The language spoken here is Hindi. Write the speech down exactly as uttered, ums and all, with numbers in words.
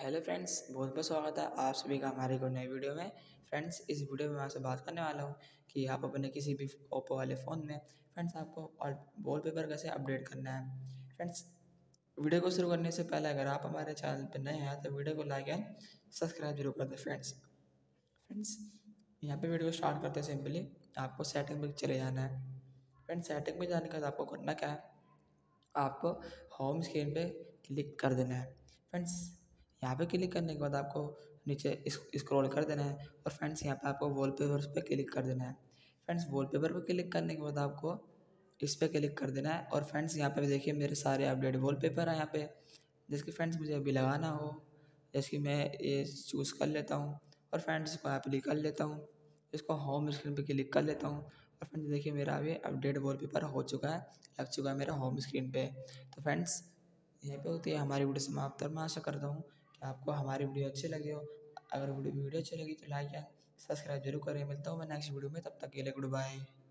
हेलो फ्रेंड्स, बहुत बहुत स्वागत है आप सभी का हमारे को नई वीडियो में। फ्रेंड्स, इस वीडियो में मैं आपसे बात करने वाला हूँ कि आप अपने किसी भी ओप्पो वाले फ़ोन में फ्रेंड्स आपको वॉलपेपर कैसे अपडेट करना है। फ्रेंड्स, वीडियो को शुरू करने से पहले अगर आप हमारे चैनल पर नए हैं तो वीडियो को लाइक एंड सब्सक्राइब जरूर कर दें। फ्रेंड्स फ्रेंड्स यहाँ पे वीडियो को स्टार्ट करते सिंपली आपको सेटिंग में चले जाना है। फ्रेंड्स, सेटिंग में जाने के बाद आपको करना क्या है, आपको होम स्क्रीन पे क्लिक कर देना है। फ्रेंड्स, यहाँ पे क्लिक करने के बाद आपको नीचे स्क्रॉल कर देना है और फ्रेंड्स यहाँ पे आपको वॉलपेपर्स पे क्लिक कर देना है। फ्रेंड्स, वॉलपेपर पे क्लिक करने के बाद आपको इस पे क्लिक कर देना है और फ्रेंड्स यहाँ पे देखिए मेरे सारे अपडेट वॉलपेपर हैं यहाँ पे, जिसके फ्रेंड्स मुझे अभी लगाना हो। जैसे कि मैं ये चूज़ कर लेता हूँ और फ्रेंड्स इसको एप्ली कर लेता हूँ, इसको होम स्क्रीन पे क्लिक कर लेता हूँ और फ्रेंड्स देखिए मेरा अभी अपडेट वॉलपेपर हो चुका है, लग चुका है मेरा होम स्क्रीन पे। तो फ्रेंड्स, यहीं पे होती है हमारी वीडियो समाप्त। और मैं आशा करता हूँ कि आपको हमारी वीडियो अच्छी लगी हो। अगर वीडियो वीडियो अच्छी लगी तो लाइक एंड सब्सक्राइब जरूर करें। मिलता हूँ मैं नेक्स्ट वीडियो में, तब तक के लिए गुड बाय।